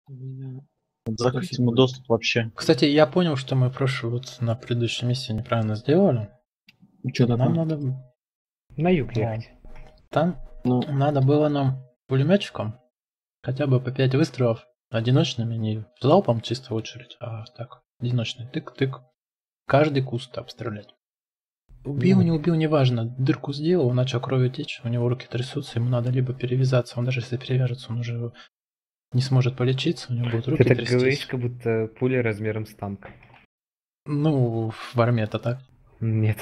У меня... Закрыть ему доступ вообще. Кстати, я понял, что мы на предыдущей миссии неправильно сделали. Что такое? Нам надо... На юг ехать. Там Ну, надо было нам пулеметчиком хотя бы по 5 выстрелов одиночными, не залпом чисто в очередь, а так, одиночный тык-тык. Каждый куст обстрелять. Убил, не убил, неважно. Дырку сделал, начал кровью течь, у него руки трясутся, ему надо либо перевязаться, он даже если перевяжется, он уже не сможет полечиться, у него будут руки Ты так трястись. говоришь, как будто пуля размером с танк. Ну, в армии это так. Нет.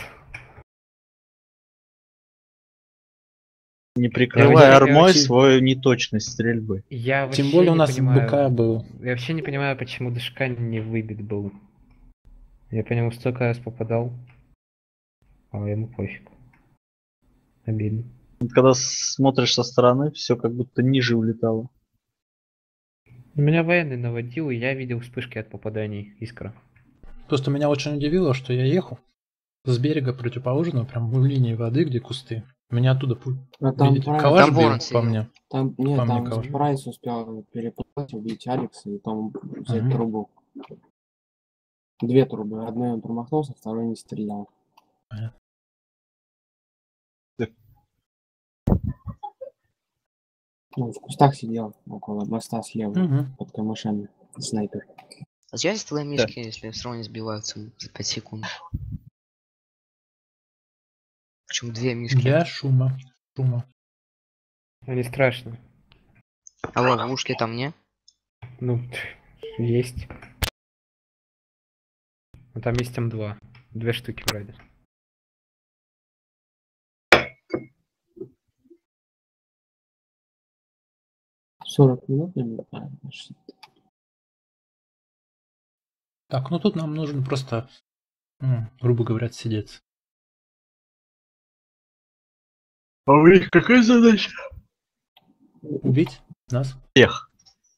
Не прикрывай Я армой вообще- свою неточность стрельбы. Я вообще Тем более у не нас понимаю... БК был. Я вообще не понимаю, почему Дышка не выбит был. Я по нему столько раз попадал. А ему пофиг. Обидно. Когда смотришь со стороны, все как будто ниже улетало. Меня военный наводил, и я видел вспышки от попаданий искра. Просто меня очень удивило, что я ехал с берега противоположного, прям в линии воды, где кусты. Меня оттуда а там видите, Прайс, калаш Там бил ворон по сидел. мне. там, нет, по мне там калаш. Прайс успел переплыть, убить Алекса и там взять Мгм. трубу. 2 трубы. Одной он промахнулся, второй не стрелял. Понятно. Ну, в кустах сидел около моста слева, Мгм. под камышами. Снайпер. А связь с твоей мишки, если все равно не сбиваются за 5 секунд? Причем 2 мишки. Для шума. Не страшно. А ловушки там не? Ну, есть. Ну, там есть М2. 2 штуки вроде. — 40 минут, наверное, почти. Так, ну тут нам нужно просто, грубо говоря, сидеть. А у них какая задача? Убить нас. Всех.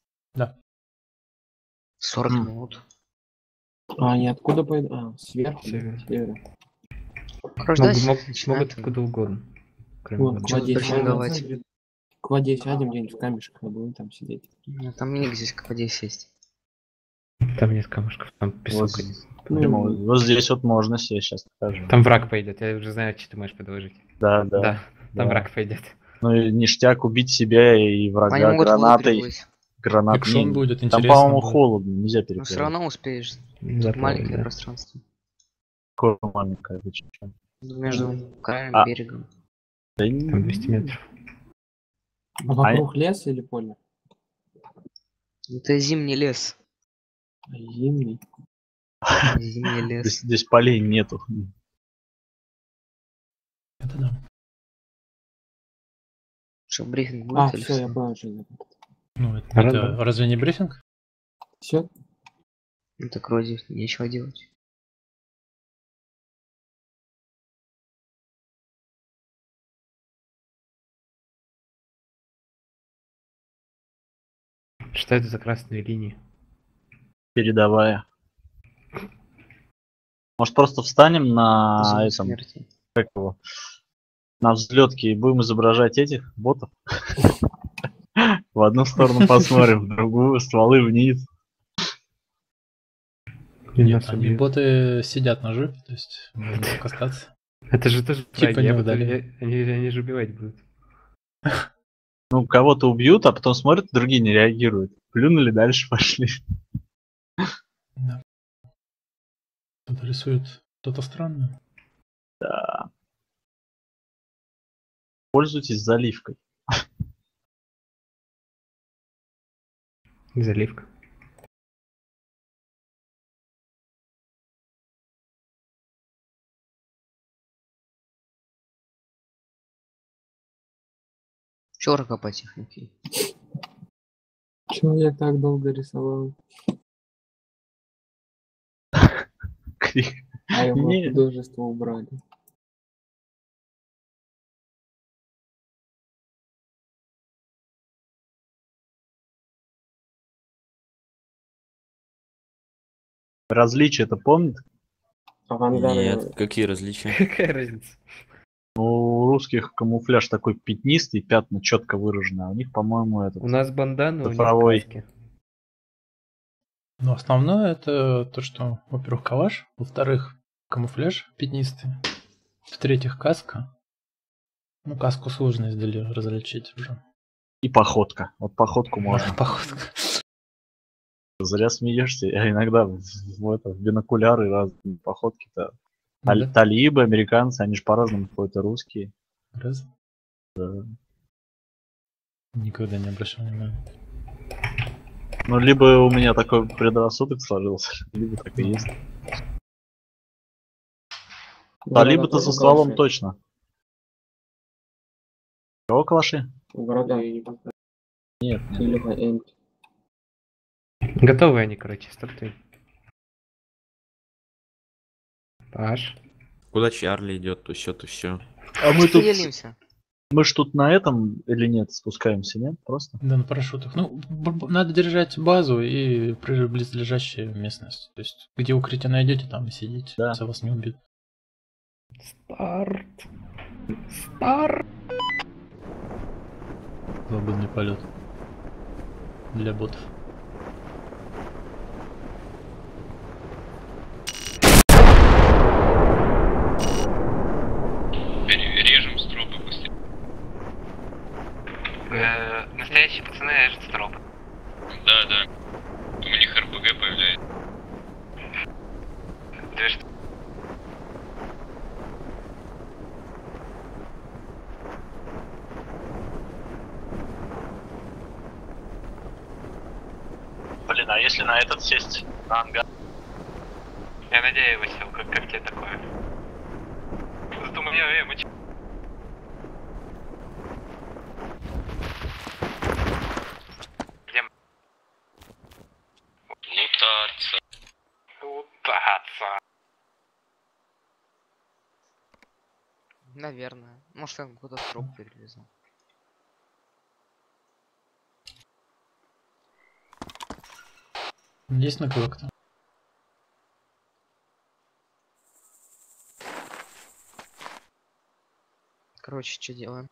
40 М. минут. А они откуда пойдут? А, сверху? Север. С севера. Короче, давайте Могут начинать. откуда угодно. Кроме Вон, воды. к Чё воде тут брифинговать? сядем. К воде сядем где-нибудь в камешках, и будем там сидеть. Ну, там ник здесь к воде сесть. Там нет камушков, там песок. Вот, один. прямо вот здесь вот можно себе сейчас покажу. Там враг пойдет, я уже знаю, что ты можешь предложить. Да. Да, там враг пойдет. Ну и ништяк убить себя и Они врага могут воду гранатой. переплыть. Экшон будет, Там, интересно по-моему, будет. холодно, нельзя Но все переплывать. равно успеешь. Тут Заплавать, маленькое да. пространство. Какое маленькое, вы чё? Между краем А. и берегом. Да Там 200 метров. А вокруг лес или поле? Это зимний лес. Зимний. Зимний лес. здесь полей нету. Это да. Что, брифинг А, будет или все, я всё? понял, что это. Ну, это Рандом. разве не брифинг? Все? Ну так вроде нечего делать. Что это за красные линии? Передовая. Может, просто встанем на Зона этом, смерти. как его, на взлетке и будем изображать этих ботов? В одну сторону посмотрим, в другую, стволы вниз. И Нет, нас они убьют. боты сидят на жопе, то есть можно так остаться. Это же тоже Типа враги, не а потом удали. они же убивать будут. Ну, кого-то убьют, а потом смотрят, другие не реагируют. Плюнули, дальше пошли. Да. Кто-то рисует что-то странное. Да. Пользуйтесь заливкой. Заливка. Чёрка по технике. Чего я так долго рисовал? А его Не. художество убрали. Различия-то помнит? Авангарды. Нет, какие различия? Какая разница? У русских камуфляж такой пятнистый, пятна четко выражены, а у них, по-моему, этот У нас банданы, у них цифровой. каски. Но основное это то, что, во-первых, калаш, во-вторых, камуфляж пятнистый, в-третьих, каска. Ну, каску сложно издали различить уже. И походка. Вот походку можно. Походка. Зря смеешься. Я иногда в бинокуляры разные походки-то. Да. Талибы, американцы, они же по-разному ходят, и русские. Раз. Да. Никогда не обращал внимания. Ну, либо у меня такой предрассудок сложился, либо так и есть. Талибы-то со стволом точно. Кого калаши? У города я не поставил. Нет. Илюха, Эмпти. Готовы они, короче, старты. Паш. Куда Чарли идет, то все, то все. А мы тут... Делимся. Мы ж тут на этом или нет спускаемся, нет? Просто? Да, на парашютах. Ну, надо держать базу и близлежащую местность. То есть, где укрытие найдете, там и сидите. Да. Если вас не убьют. Старт. Старт. Свободный полет. Для ботов. Режем стропы быстрее. Настоящие пацаны режут стропы. Да. У них РПГ появляется. Две штуки. Блин, а если на этот сесть? На ангар? Я надеюсь, Васил, как тебе такое? Задумал я, мы Лутаться. Лутаться. Наверное. Может, он куда-то труп перелезал. Есть на кого-то? Короче, что делаем?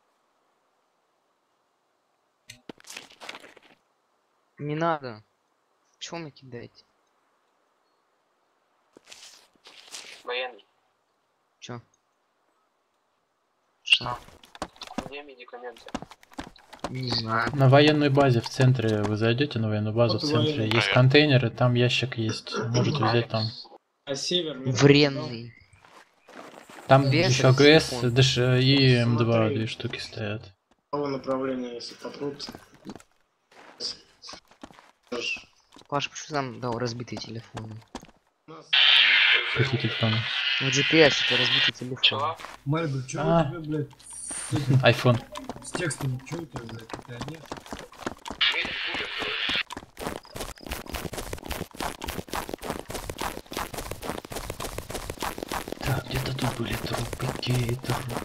Не надо. Чего мне кидаете? Военный. Чё? Что? Где медикаменты? Не знаю. На военной базе в центре вы зайдете на военную базу в центре. Есть контейнеры, там ящик есть. Можете взять там. А север? Вренный. Там Без еще АГС, телефона. ДШ и М2 Смотри. 2 штуки стоят. Какого направления, если потрут? Паш, почему нам дал разбитый телефон? Какие телефоны? В GPS это разбитый телефон. Мальбо, чё А. у тебя, блядь, Айфон. с текстом, чё у тебя, блядь, у тебя нет? Так, где-то тут были трупики.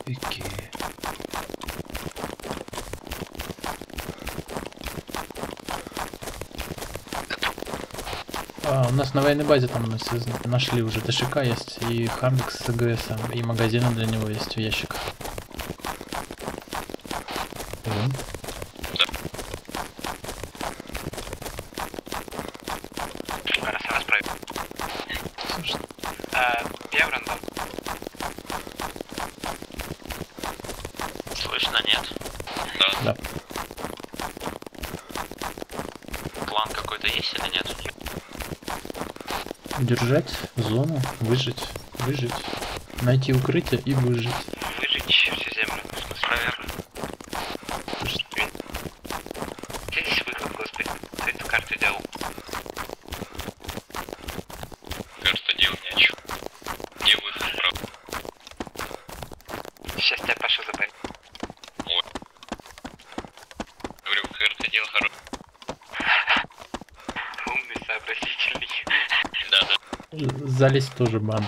У нас на военной базе там мы нашли уже ДШК есть, и Хамбик с АГС, и магазин для него есть в ящиках. Раз проверь. Я в рандом. Слышно, нет? Да. План какой-то есть или нет? Держать зону, выжить. Найти укрытие и выжить. Выжечь всю землю. В смысле, проверка. Где здесь выход, господи? Ты эту карту делал. Кажется, делать нечего. Где выход, правда? Сейчас тебя Паша забанит. Говорю, карта дело хорошее. Умный, сообразительный. Да. Залезть тоже бан.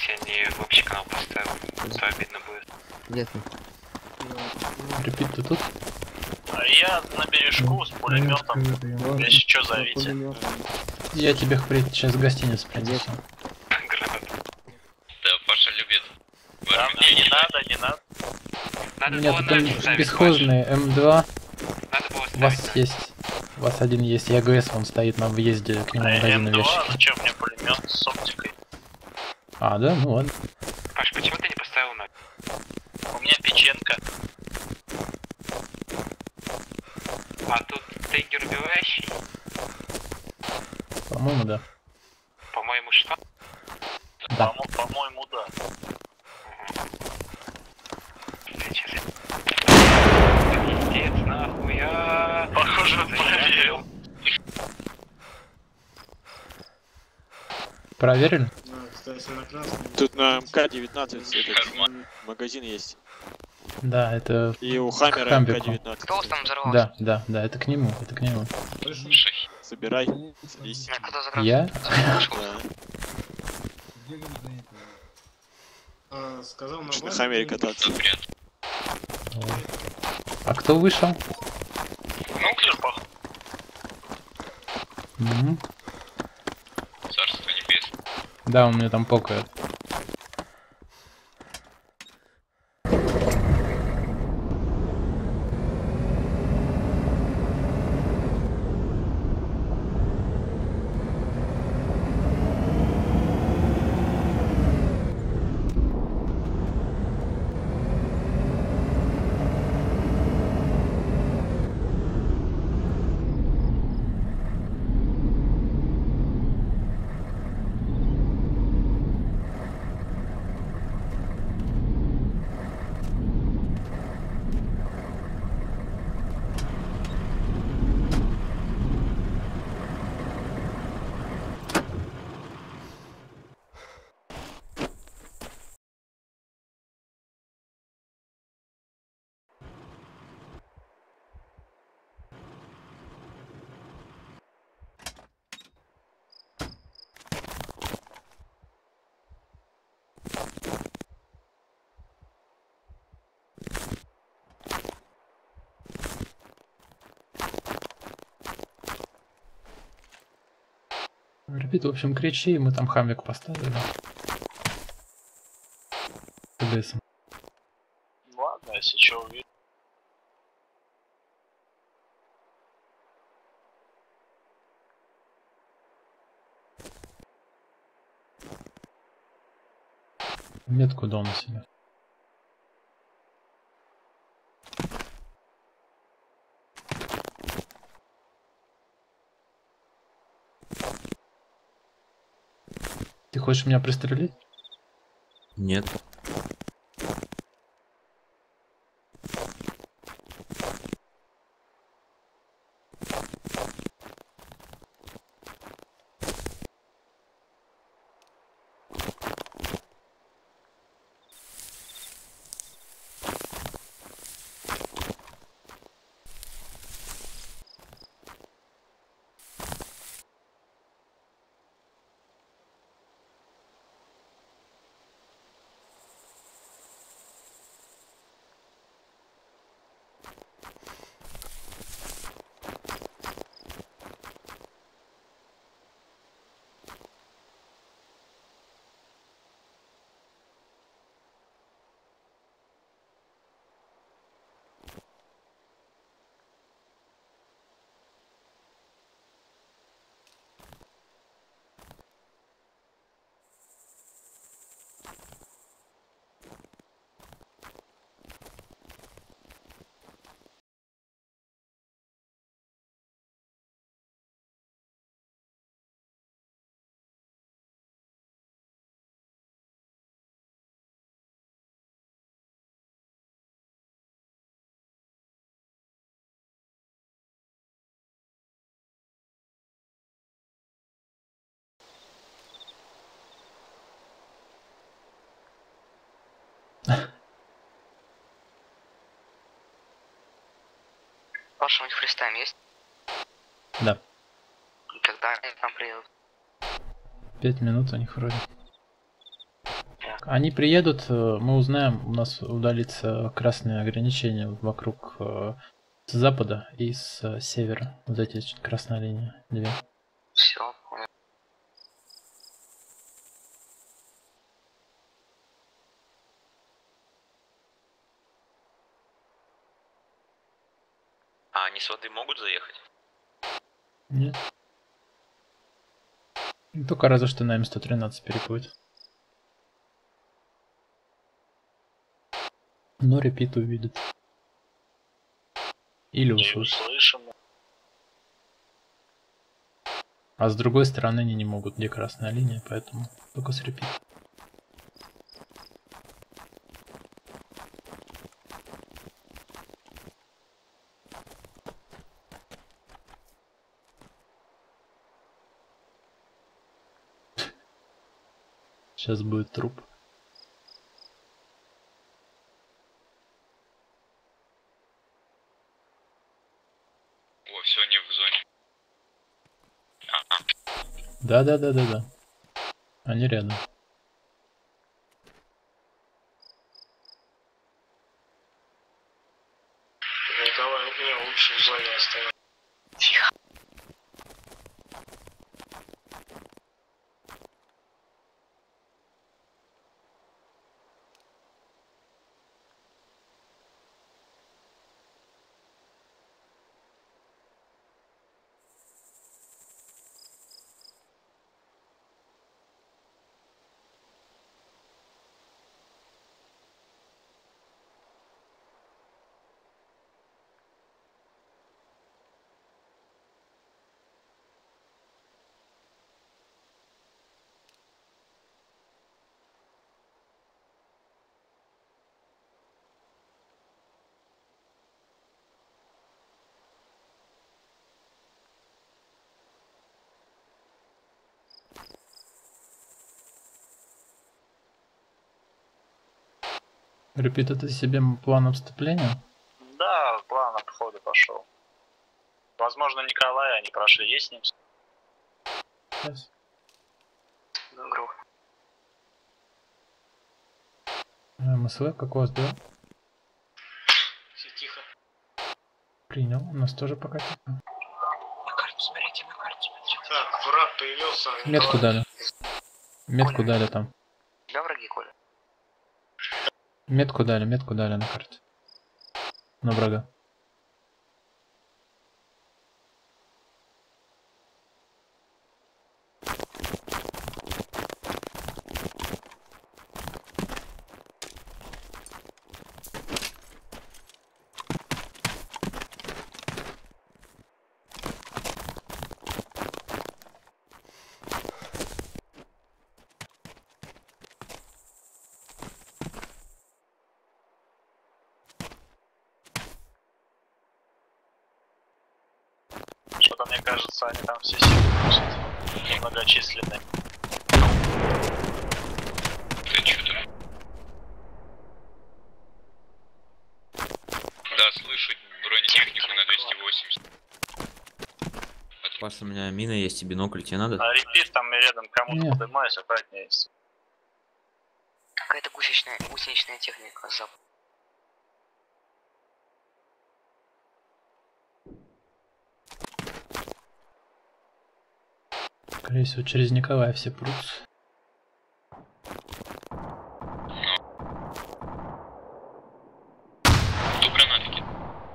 я не в общий канал поставил, то обидно будет. Где ты? Репит, ты тут? А я на бережку с пулеметом. Если что, зовите. Я тебе впредь сейчас в гостиницу принесу. Гранат. Да, Паша любит. Да, мне не надо, не надо. У Надо меня было тут нами ставить, бесхозный М2. Паш. Надо было У вас ставить. есть. У вас один есть. И АГС, он стоит на въезде к нему в магазин в М2, ящике. зачем мне пулемет с оптикой? А, да? Ну ладно. Паш, почему ты не поставил ноль? У меня печенка. А тут триггер убивающий? По-моему, да. По-моему, что? Да. По-моему, да. Сейчас. Пиздец, нахуя. Похоже, он проверил. Проверили? Тут на МК-19 этот магазин есть. Да, это И у Хаммера Хамбику. МК-19. Кто у вас там взорвался? Да, это к нему, это к нему. Собирай. Садись. Кто взорвался? Я? Да. Можешь на Хаммере кататься. А кто вышел? Нуклер, походу. Мгм. Царство небесное. Да, он мне там покает. Ребят, в общем, кричи, и мы там хамик поставили. ТБСом. Ладно, если что увидишь. Метку дал на себя. Ты хочешь меня пристрелить? Нет. Паша, у них фристайм есть? Да. Когда они к нам приедут? 5 минут у них вроде. Они приедут, мы узнаем, у нас удалится красные ограничения вокруг с запада и с севера. Вот эти красная линия, две. Все, понял. А они с воды могут заехать? Нет. Только разве что на М113 переплыть. Но репит увидит. Или услышит. А с другой стороны они не могут, где красная линия, поэтому только с репит. Сейчас будет труп. О, все, они в зоне. Да. Они рядом. Николай, мне лучше в зоне оставить. Репит, это себе план вступления? Да, план обхода пошел. Возможно, Николая они прошли. Есть с ним? Сейчас. Игру. МСВ, как у вас дела? Все тихо. Принял, у нас тоже пока тихо. На карту смотрите, на карту смотрите. Так, враг появился. Метку дали. Метку дали там. Да, враги, Коля? Метку дали на карте. На врага. Что-то мне кажется, они там все силы носят. Многочисленные. Ты что там? Да, слышу бронетехнику на 280. Паша, у меня мина есть и бинокль, тебе надо? А репит там рядом кому-то Нет. поднимаюсь, аккуратнее есть. Какая-то гусеничная техника с запада. Скорее всего, через Николая все прутся. Кто гранаты кинул?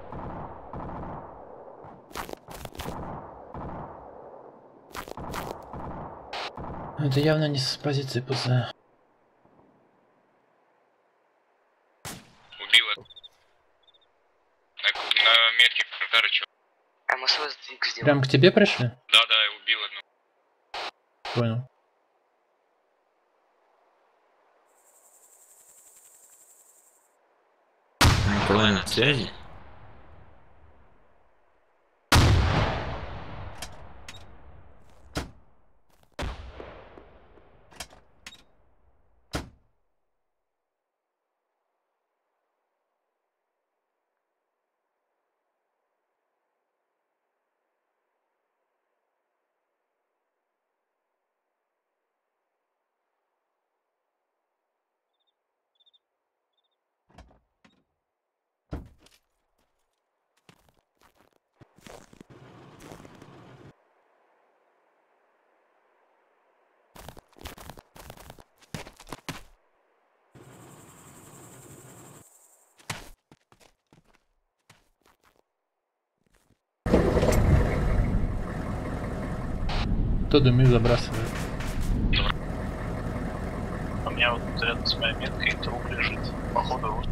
Это явно не с позиции ПЗ. Убила. На метке Карычева. МСВ сдвиг сделал. Прям к тебе пришли? Да, я убил одну. Понял. Николай на связи? Кто дымы забрасывает? У меня вот рядом с моей меткой труп лежит. Походу рус.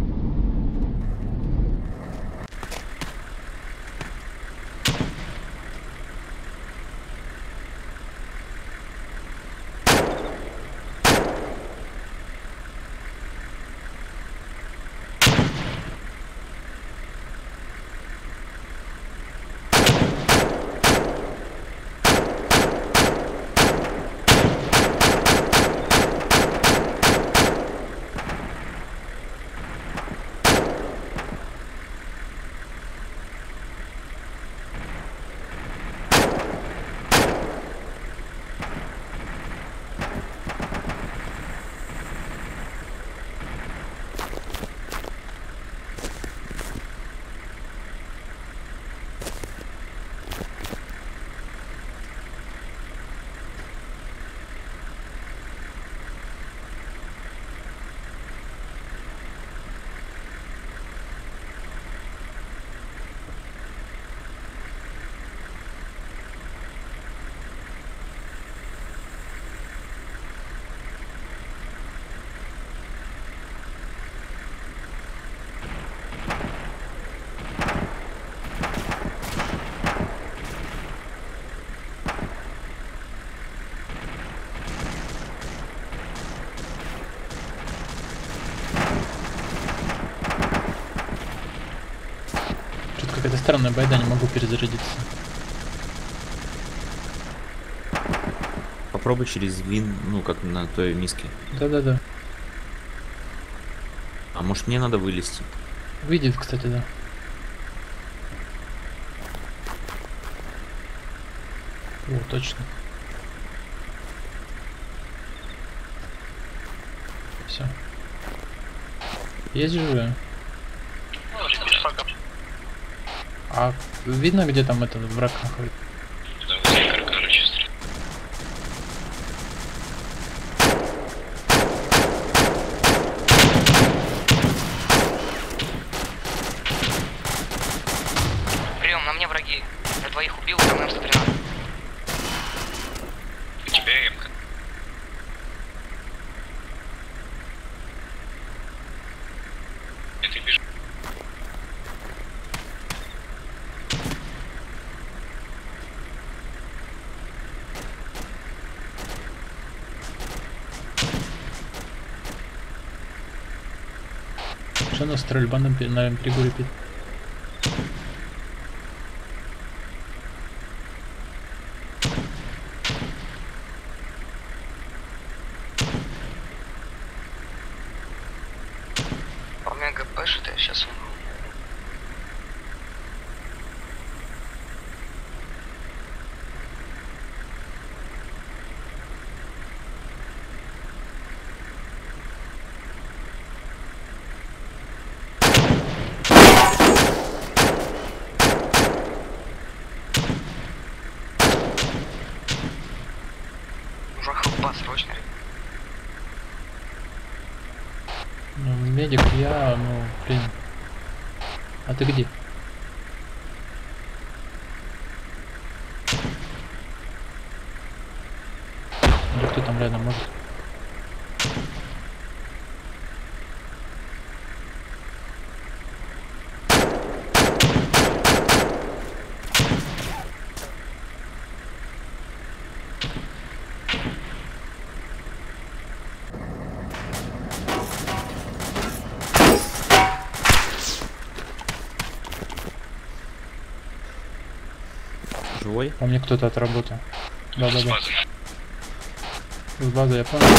Какая-то странная байда, не могу перезарядиться. Попробуй через вин, ну как на той миске. Да-да-да. А может мне надо вылезти? Выйдет, кстати, да. О, точно. Все. Есть живые? А видно, где там этот враг находится? Да, возле каркара чисто. Прием, на мне враги. Я двоих убил, там М113. У тебя эмка. Это бежит. Что у нас стрельба на М3 репит? У меня ГП что-то, я сейчас умру. Нужна хелпа срочно. Ну, медик я, ну, блин. А ты где? Или кто там рядом может? Живой? По мне кто-то отработал. Да-да-да. С базы. С базы я понял.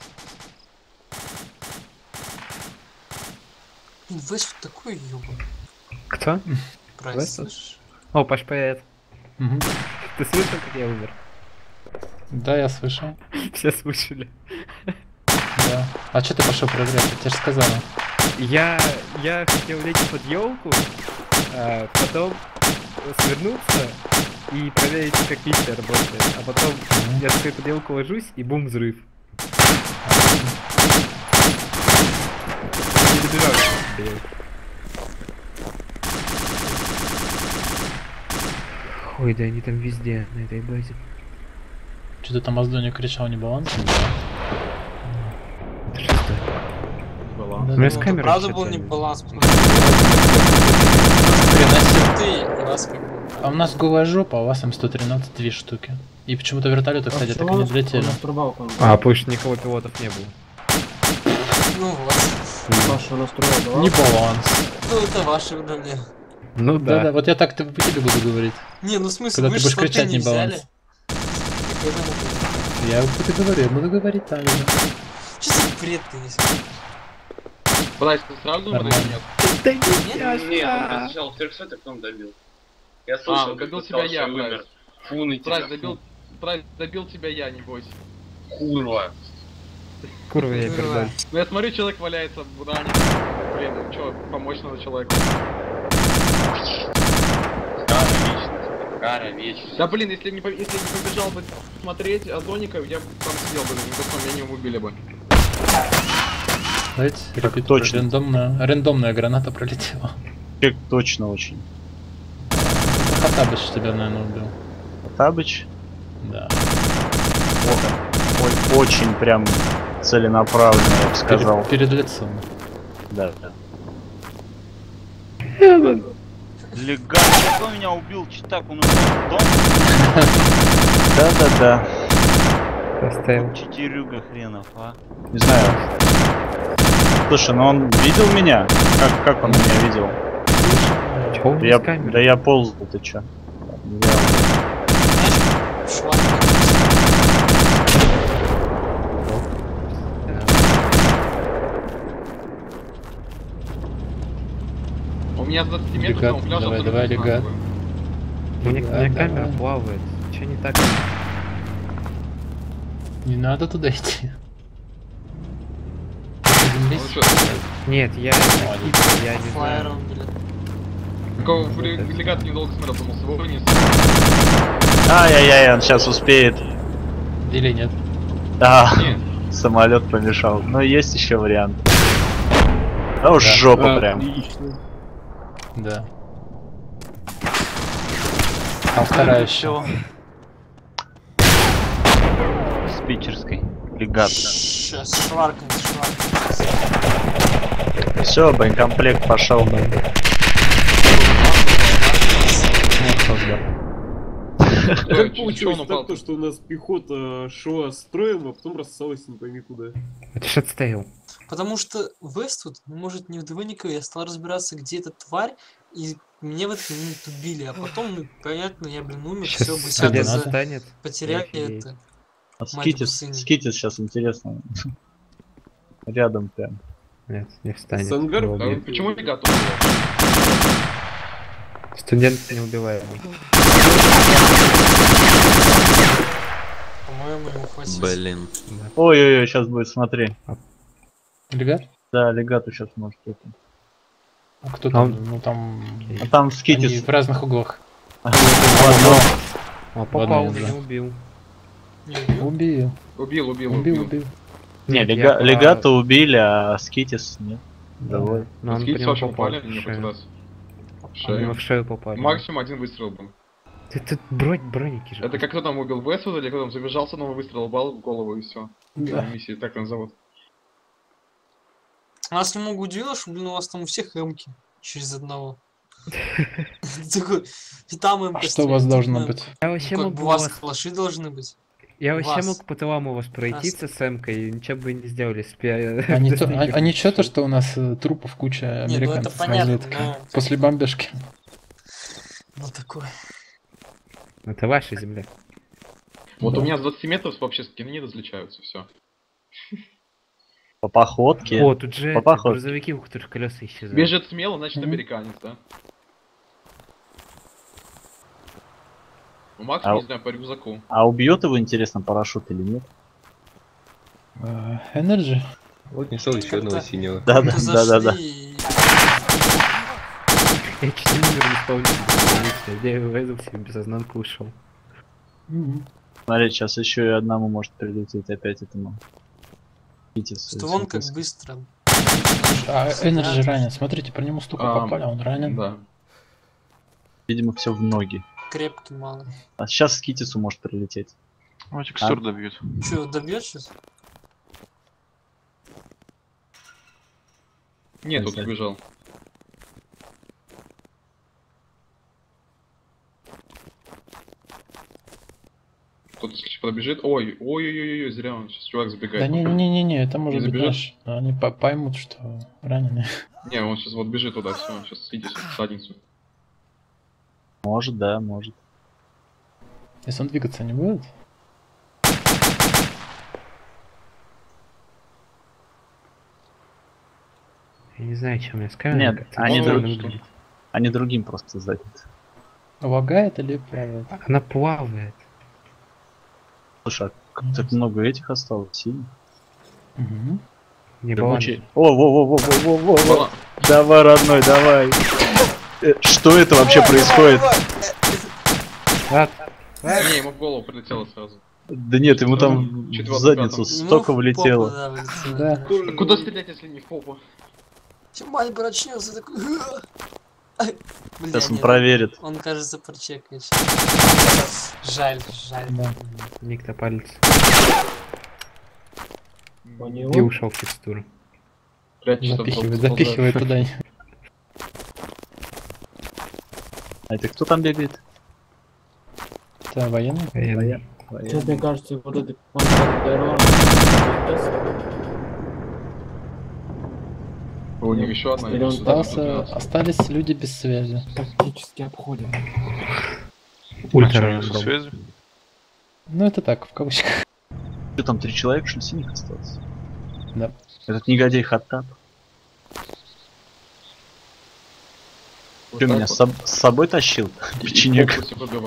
Весь такой ёбаный. Кто? Прайс, Весь? слышишь? О, Паш, привет. Мгм. Ты слышал, как я умер? Да, я слышал. Все слышали. Да. А что ты пошел проверять? Я тебе же сказала. Я хотел лечь под елку, потом свернуться и проверить, как миссия работает. А потом я такой под елку ложусь и бум, взрыв. Не добежал до елки. Ой, да они там везде, на этой базе. Что-то там Аздони кричал не баланс. Баланс. Да, с камерой Правда всё был не тянет. баланс. А у нас голая жопа, а у вас М113 2 штуки. И почему-то вертолеты, кстати, так и не взлетели. Потому что никого пилотов не было. Ну вот. Паша настроил, Не баланс. Ну это ваши проблемы. Ну Да-да, вот я так-то по тебе буду говорить. Не, ну смысл, Когда вы ты же будешь слоты кричать не не взяли. баланс. Я буду говорить, буду говорить так же. Что за бред ты несешь? Брайс, ты сразу умер или Нормально. нет? Нет? Он сначала в 300, а потом добил. Я слышал, добил тебя я, Брайс. Брайс, добил тебя я, не бойся. Курва. Курва я пердаль. Ну я смотрю, человек валяется в ране. Блин, ну чё, помочь надо человеку. Кара вечность. Да блин, если не побежал бы смотреть Азоника, я бы там сидел бы, потом меня не убили бы. Давайте, репит, точно. рандомная граната пролетела. Как точно очень. Хатабыч тебя, наверное, убил. Табыч? Да. Ой, очень прям целенаправленно, я бы сказал. Перед лицом. Да, да. Легат, кто меня убил? Читак, он ушел в дом? Да-да-да. Поставил. Четырюга хренов, а? Не знаю. Слушай, ну он видел меня? Как он меня видел? Чё Да да я ползал, ты чё? У меня с 20 метров Легат, там пляж давай, абсолютно давай, легат. одинаковый. У меня Да, камера давай. плавает. Че не так? Не надо туда идти. Ну чё, Нет, я не знаю. Флайером, блин. такого легат недолго смотрел, думал, свой не Ай-яй-яй, он сейчас успеет. Или нет? Да, Нет. самолет помешал. Но есть еще вариант. Да уж жопа прям. Да. А вторая еще. Всё. С питерской. Легат. Сейчас шваркнет. Все, боекомплект пошел. Как получилось так, то, что у нас пехота шла строем, а потом рассалась не пойми куда. Это ж отстоял. Потому что Вествуд, может, не вдвое я стал разбираться, где эта тварь, и мне в этот момент убили, а потом, ну, понятно, я, блин, умер, все, бы Студент сяда станет. потеряли Офигеть. это. А Мать Скитис сына. сейчас интересно. Рядом прям. Нет, не встанет. Сангар? Его Да, убьют. почему легат убил? Студент не убивает. По-моему, ему хватит. Блин. Ой-ой-ой, сейчас будет, смотри. Легат? Да, легату сейчас может это. А кто А там? он- Ну там... А там Они Скитис. в разных углах. В одном. А попал, Ладно, не да. убил. Убил. Убил. Не, Нет, я по- легата убили, а Скитис нет. Довольно. Но он Скидки прям вообще попал попали в мне хоть шею. раз. В Они шею. в шею попали. Максимум один выстрел был. Ты тут броники же. Это как кто там убил Вествуда, или кто там забежал с одного выстрела, бал в голову и все. Да. Миссии, так назовут. Нас немного удивило, что, блин, у вас там у всех эмки через одного. Такой, и там эмка. Что у вас должно быть? Я вообще Как мог бы бы у вас вас... калаши должны быть. Я вообще вас. мог по тылам у вас пройтиться с эмкой, и ничего бы не сделали. Они что-то, что у нас трупов куча Не, ну это американцев понятно, разведки. но... После бомбежки. Ну такое. Это ваша земля. Вот Да. у меня с 20 метров вообще скины не различаются, все. По походке. О, тут же По это, походке. грузовики, у которых колеса исчезают. Бежит смело, значит Мгм. американец, да? У Макса, не знаю, по рюкзаку. А убьет его, интересно, парашют или нет? Энерджи? Вот нашел еще одного синего. Да-да-да-да-да. Я чуть не умер не исполнитель. Я его вызвал себе без ознанка ушел. Смотри, сейчас еще и одному может прилететь опять этому. Что вон как быстро. А Энерджи ранен. Смотрите, по нему столько А, попали, а он ранен. Да. Видимо, все в ноги. Крепкий малый. А сейчас Скитису может прилететь. текстур добьют. Че, добьет сейчас? Нет, тут убежал. Кто-то пробежит. Ой, зря он сейчас чувак забегает. Да не, это может Не быть забежишь? наш. Они поймут, что раненый. Не, он сейчас вот бежит туда, все, он сейчас видите в садницу. Может, да, может. Если он двигаться не будет. Я не знаю, чем я скажу. Нет, они другим просто заняты. Лагает или плавает? Она плавает. Слушай, а как так много этих осталось, синих? Угу. Не Во. Давай, родной, давай. Что это вообще происходит? Не, ему в голову прилетело сразу. Да нет, ему там в задницу столько влетело. Да. Куда стрелять, если не в попу? Тимань прочнется такой. Сейчас он проверит. Он, кажется, прочекает. Жаль. Да. Никто палец. И ушел в текстуру. Запихивай туда. А это кто там бегает? Это военный? Военный. Сейчас, мне кажется, вот этот У них еще одна. Остались люди без связи. Тактически обходим. Ультра со связью? Ну это так, в кавычках. Что там, 3 человека, что ли, синих осталось? Да. Этот негодяй Хаттаб. Вот Ты меня вот. с собой тащил? Печенек.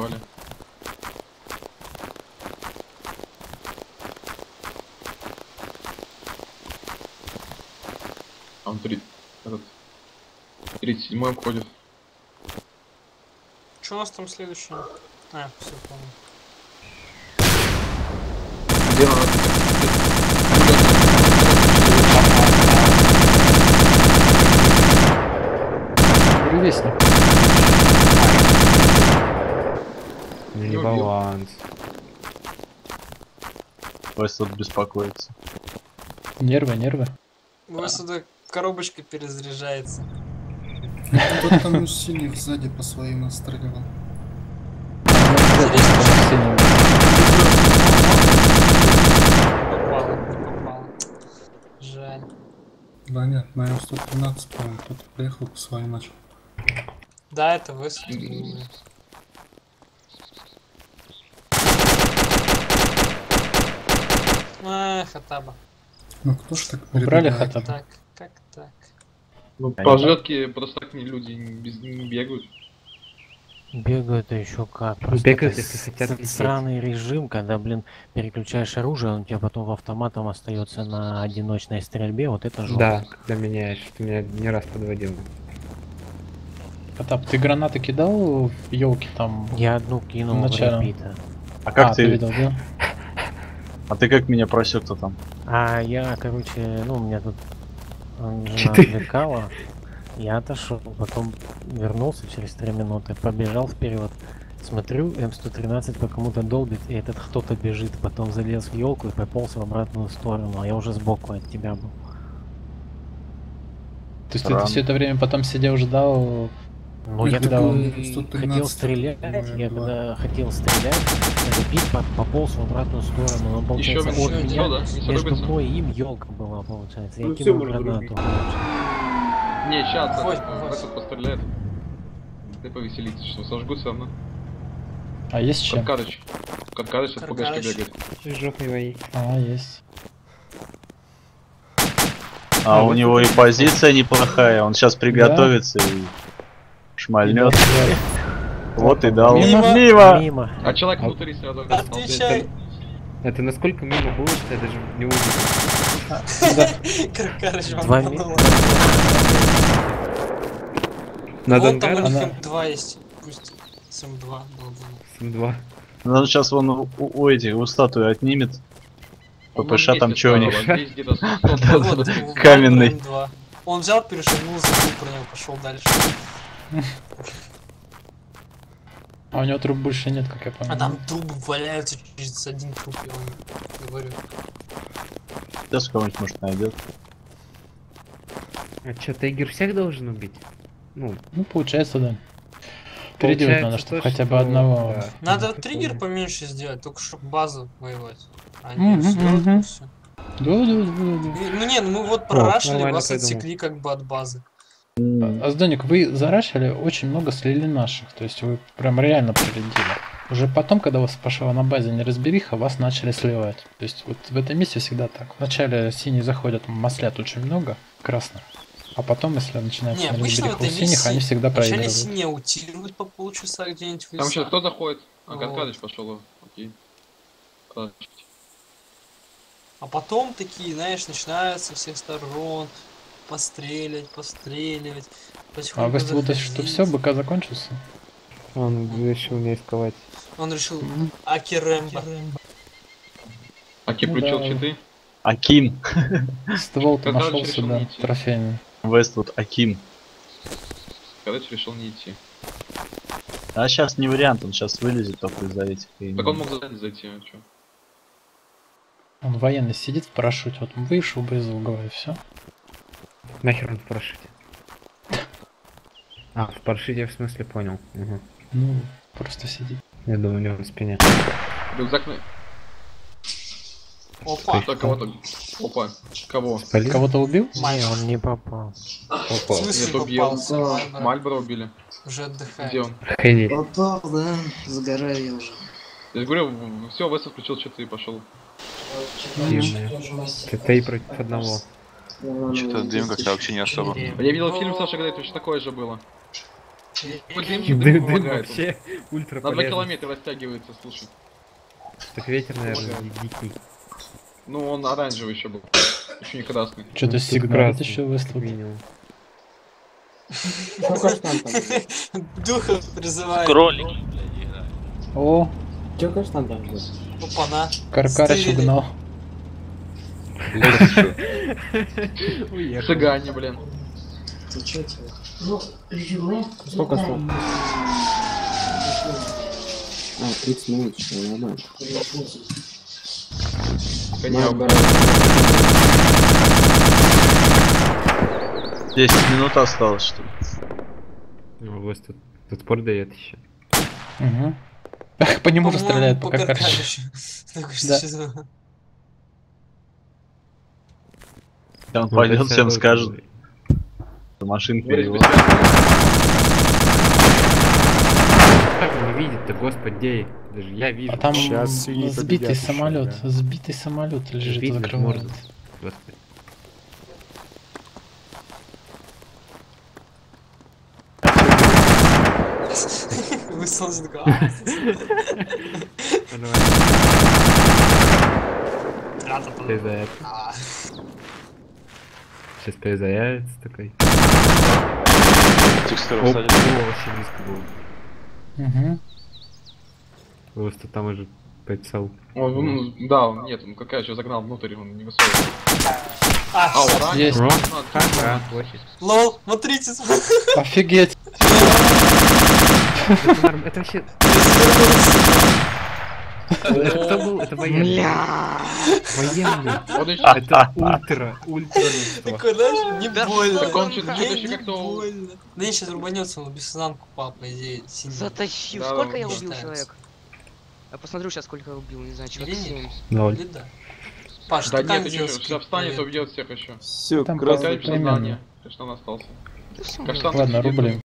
А он 37-й обходит. Что у нас там следующее? А, все, понял. Где надо? Буревестник. Не баланс. Вась тут беспокоится. Нервы. У вас сюда коробочка перезаряжается. Кто там из синих сзади по своим настреливал? Попало. Жаль. Да нет, на М113, по-моему, кто-то приехал по своим начал. Да, это вы. Хаттаба. Ну кто ж так Убрали перебегает? Хаттаба. Как так? Ну, по жертве просто так люди не бегают. Бегают еще как. Бегают, если хотят лететь. Странный режим, когда, переключаешь оружие, он у тебя потом в автоматом остается на одиночной стрельбе, вот это жопа. Да, когда меняешь, ты меня не раз подводил. Потап, ты гранаты кидал в елки там? Я одну кинул в репита. А как ты видел, да? А ты как меня просек-то там? А я, короче, у меня тут жена отвлекала, я отошел, потом вернулся через 3 минуты, побежал вперед, смотрю, М113 по кому-то долбит, и этот кто-то бежит, потом залез в елку и пополз в обратную сторону, а я уже сбоку от тебя был. То есть ты все это время потом сидел, ждал? Ну, я когда хотел стрелять, репит пополз в обратную сторону, но получается от меня между мной и им елка была, получается. Я кинул гранату. Не, сейчас этот постреляет. Ты повеселитесь, что сожгут все равно. А есть чем? Каркадыч от ПГшки бегает. Жопой моей. А, есть. А у него и позиция неплохая, он сейчас приготовится и шмальнет. Вот и дал. Мимо. А человек внутри сразу. Отвечай. Это насколько мимо было, что я даже не увидел. Каркарыч вам 2 метра. На вот там у Донгаре? них М2 есть. Пусть СМ2 М2. Ну сейчас он у этих, у статуи отнимет. ППШ там чё у них? Каменный. Он взял, перешагнул, забыл про него, пошел дальше. А у него труб больше нет, как я понял. А там трубы валяются через один труп, я вам говорю. Сейчас кого-нибудь может найдет. А чё, Тайгер всех должен убить? Ну, получается, да. Переделать надо, чтобы хотя бы одного. Да. Надо триггер поменьше сделать, только чтобы базу воевать. А Мгм, не мгм. все. Да. Ну не, ну мы вот прорашили, нормально вас придумал. отсекли как бы от базы. Азданик, вы зарашили, очень много слили наших, то есть вы прям реально повредили. Уже потом, когда у вас пошла на базе неразбериха, вас начали сливать. То есть вот в этом месте всегда так. Вначале синие заходят, маслят очень много, красных. А потом, если начинается Не, обычно в неразбериха у этой синих, миссии они всегда вначале проигрывают. синие утируют по полчаса где-нибудь в Там лесах. сейчас кто заходит? А, Вот. Каркадыч пошел. Окей. А потом такие, знаешь, начинают со всех сторон постреливать. А вы вот что все, БК закончился? Он решил не рисковать. Он решил Аки Рэмбо. Аки Ну включил да. читы. Аким. Ствол-то Когда нашел решил сюда, не идти? трофейный. Вествуд Аким. Каркадыч решил не идти. А сейчас не вариант, он сейчас вылезет только из-за этих. Так он мог сзади зайти, а чё? Он военный сидит в парашюте, вот он вышел бы из угла и все. Нахер он в парашюте? А, в парашюте в смысле понял. Угу. Ну, просто сидит. Я думаю, у него на спине. Рюкзак на... Опа. Так, кого-то... Опа. Кого? Спалил? Кого-то убил? Не, он не попал. В смысле Нет, убил. попался? Мальборо? Мальборо убили. Уже отдыхает. Где он? Охренеть. Попал, да, сгораю я уже. Я говорю, все, Веса включил читы и пошел. Ты против одного. Что-то дым как-то вообще не особо. Я видел фильм Саша говорит, точно такое же было. Дым Дым помогает. вообще ультра На 2 полезный. километра растягивается, слушай. Так ветер, наверное, дикий. Ну, он оранжевый еще был. Еще не красный. Что-то Тут сигналит красный, еще Вествуд. минимум. Духа призывает. Кролик. О, Чё, конечно, там ждёт? Опана. Каркарыч Стырили. угнал. Цыгане, блин. Ты чё тебе? Сколько слов? 30 минут, что нормально. Коня убрал. 10 минут осталось, что ли? Ну, вот тут спор дает еще. Угу. По нему же По-моему, стреляют, по по Каркарычу. Каркарычу. Только что Да. сейчас- Он пойдет, всем скажет. Машинка его. Как он не видит-то, господи, даже я вижу. А там Сейчас свиньи сбитый победят еще, самолет, да. сбитый самолет лежит, Видно, закрывает. может. Господи. Высунулся такой. Перезаряд. Сейчас перезарядится такой. Текстура Оп, сзади. вообще близко было. Угу. Просто там уже прицел. Да, нет, он какая еще загнал внутрь, он не высокий. А, оранжевый. Есть. Ага, площадь. Лол, смотрите. Офигеть. Это вообще... Это кто был? Это военный. Военный. Это ультра. Такой, знаешь, не больно. Так он что-то Мне еще не как-то... больно. Да я сейчас рубанется, он без сознанку пал, по идее. синий. Затащил. Да, Сколько я да. убил человек? Я посмотрю сейчас, сколько я убил, не знаю, человек Или 7. нет? 0. Или да. Паш, Да ты там нет, сделал еще скрипт, встанет, наверное. убьет всех еще. Все, Там красный. Кайф сознания. Что он остался. Да всё, Каштан Ладно, сидит, рублем.